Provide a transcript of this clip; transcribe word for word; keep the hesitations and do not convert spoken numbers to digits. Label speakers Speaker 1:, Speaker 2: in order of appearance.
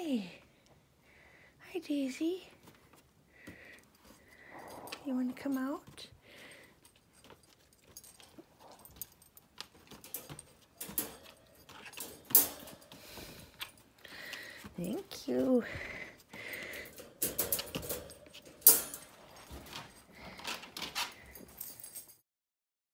Speaker 1: Hi. Hi, Daisy. You want to come out? Thank you.